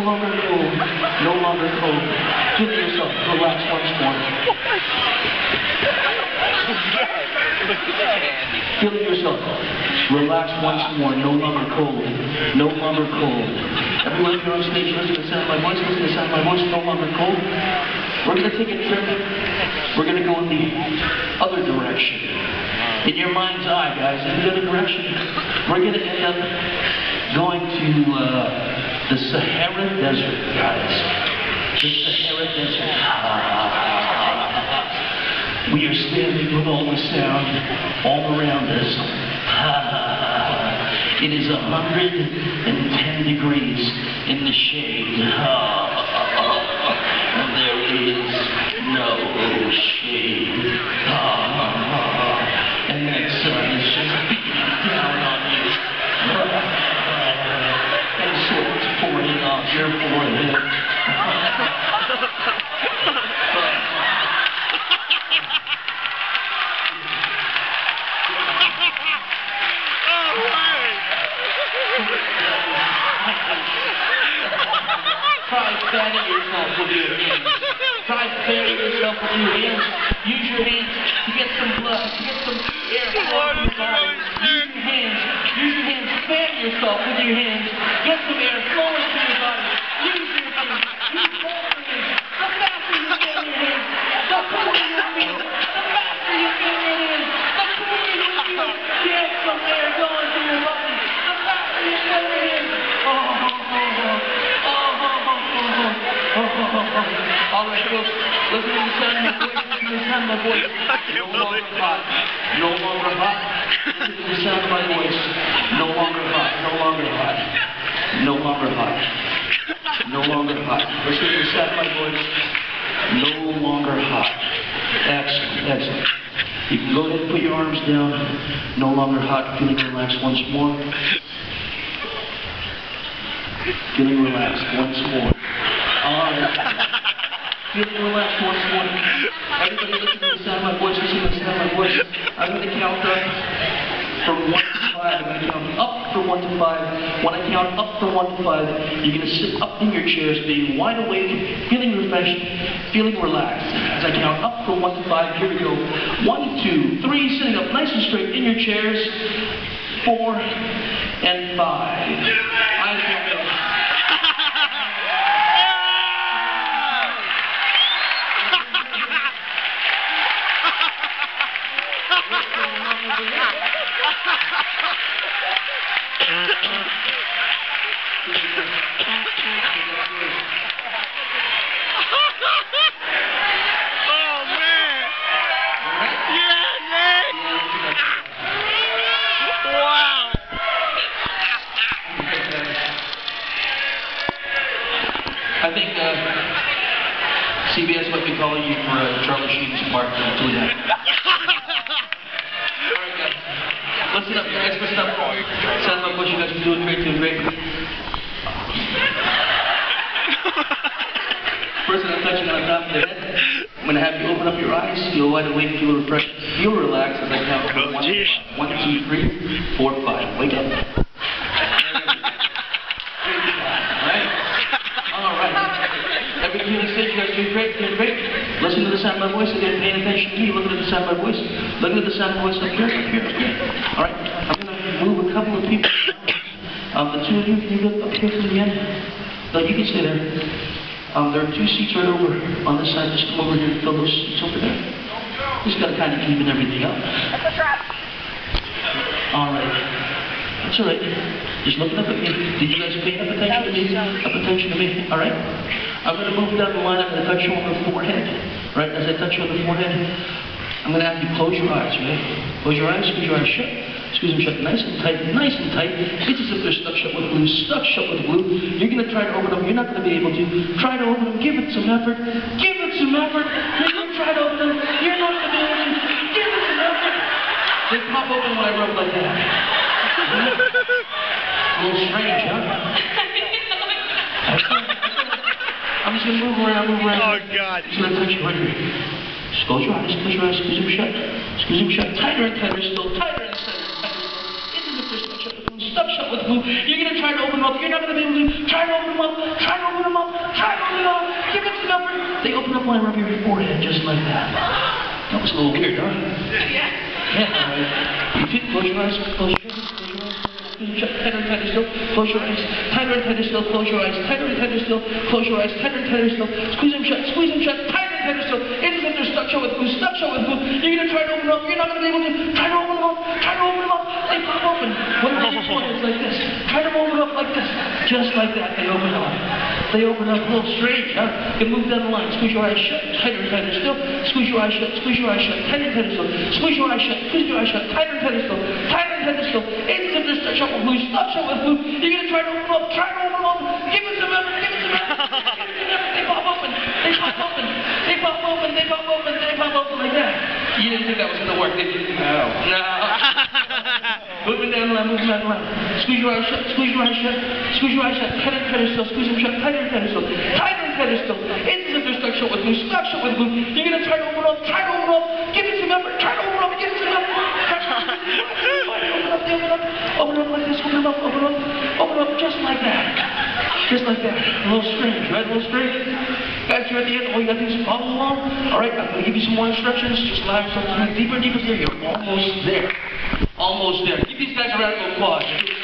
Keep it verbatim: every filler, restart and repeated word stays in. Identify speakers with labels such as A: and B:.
A: longer cold, no longer cold. Feel yourself, relax once more. Feel yourself, relax once more, no longer cold, no longer cold. Everyone here on stage, listen to the sound of my voice, listen to the sound of my voice, no longer cold. We're going to take a trip, we're going to go in the other direction. In your mind's eye, guys, in the other direction, we're going to end up going to uh, the Sahara Desert, guys. The Sahara Desert. We are standing with all the sound all around us. It is one hundred ten degrees in the shade. And there is no shade. And that sun is just beating down on you. And so it's pouring off your forehead. Try fanning yourself with your hands. Try fanning yourself with your hands. Use your hands to get some blood, to get some air flowing in your body. Use your hands. Use your hands. Fan yourself with your hands. Get some air flowing through your body. Use your hands. Use both your hands. The faster you fan your hands, the cooler you feel. The faster you fan your hands, the cooler you feel. Get some air going through your body. The faster you fan your hands. Oh, oh, oh, oh. All right, folks, listen to the sound of my voice, listen to the sound of my voice. No longer hot, no longer hot. Listen to the sound of my voice. No longer hot, no longer hot. No longer hot. No longer hot. Listen to the sound of my voice. No longer hot. Excellent, excellent. You can go ahead and put your arms down. No longer hot, feeling relaxed once more. Feeling relaxed once more. Alright. Feeling relaxed once more. Everybody listen to the sound of my voice, listen to the sound of my voice. I'm going to count up from one to five. I'm going to count up from one to five. When I count up from one to five, you're going to sit up in your chairs, being wide awake, feeling refreshed, feeling relaxed. As I count up from one to five, here we go. One, two, three, sitting up nice and straight in your chairs. Four and five. I count up.
B: Oh man! Yeah, man! Wow!
A: I think uh, C B S might be calling you for uh, Charlie Sheen's part in doing that. Alright guys, listen up guys, listen up. Sound like what you guys are doing great, doing great. First I'm touching on top of the head. I'm going to have you open up your eyes, feel wide awake, feel refreshed, feel relaxed as I count from one, one, two, three, four, five. Wake up. Everybody on stage, you guys are doing great, doing great. Listen to the sound of my voice again, paying attention to me, looking at the sound of my voice, looking at the sound of my voice up here, up here, up here. Alright, I'm going to move a couple of people. Um, the two of you, can you look up here from the end? No, you can stay there. Um, there are two seats right over on this side. Just come over here and fill those seats over there. Just got to kind of even everything up.
C: That's a trap.
A: Alright. That's alright. Just looking up at me. Did you guys pay up attention to me? Up attention to me? Alright? I'm going to move down the line. I'm going to touch you on the forehead. Right? As I touch you on the forehead, I'm going to have you close your eyes, right? Close your eyes, squeeze your eyes shut. Squeeze them shut nice and tight, nice and tight. It's as if they're stuck shut with glue, stuck shut with glue. You're going to try to open them. You're not going to be able to. Try to open them. Give it some effort. Give it some effort. You're going to try to open them. You're not going to be able to. Give it some effort. They pop open when I rub like that. A little strange, huh? I'm just going to move around, move around.
B: Oh, God.
A: Just going to touch you right here. Just close your eyes, close your eyes, squeeze them shut. Squeeze them shut. Tighter and tighter still, tighter and tighter. Into the first touch up. stuck shut with glue. You're going to try to open them up. You're not going to be able to. Try to open them up. Try to open them up. Try to open them up. Give it some effort. They open up right around your forehead, just like that. That was a little weird, huh? Yeah. Yeah, all right. You feel, close your eyes. Close your eyes. Close your eyes. Shut, tighter and tighter still. Close your eyes. Tighter and tighter still. Close your eyes. Tighter and tighter still. Close your eyes. Tighter and tighter still. Squeeze them shut. Squeeze them shut. Tighter and tighter still. It's as if they're stuck shut with glue. Stuck shut with glue. You're gonna try to open them up. You're not gonna be able to. Try to open them up. Try to open them up. They pop open. What do they do? It's like this. Try to open them up like this. Just like that. They open up. They open up a little strange, huh? You move down the line. Squeeze your eyes shut. Tighter and tighter still. Squeeze your eyes shut. Squeeze your eyes shut. Tighter and tighter still. Squeeze your eyes shut. Squeeze your eyes shut. Tighter and tighter still. Tighter and tighter still. It's as if they're stuck shut with glue. Stuck shut with glue. You're gonna try to open them up. Try to open them up. Give it some effort. Give it some effort. Give it some effort. They pop open. They pop open. They pop open. They pop open. They pop open like that. You didn't think that was gonna work, did you? No. No. Moving down the line. Moving down the line. Squeeze your eyes shut. Squeeze your eyes shut. Squeeze your eyes shut. Tighter and tighter still. Squeeze them shut. Tighter and tighter still. Tighter and tighter still. It's as if they're stuck shut with glue. Stuck shut with glue. You're gonna try to open up. Try to open up. Give it some effort. Try to open up. Give it some effort. Try to open up. Open up. Open up. Open up like this. Open them up. Open up. Open up just like that. Just like that. A little strange, right? A little strange. Guys, you're at the end. All you gotta do is follow along. All right, I'm gonna give you some more instructions. Just allow yourself to move deeper and deeper there. You're almost there. Almost there. Give these guys a round of applause.